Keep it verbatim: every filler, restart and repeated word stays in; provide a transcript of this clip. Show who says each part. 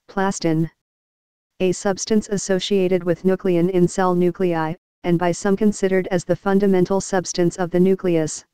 Speaker 1: Plastin. A substance associated with nuclein in cell nuclei, and by some considered as the fundamental substance of the nucleus.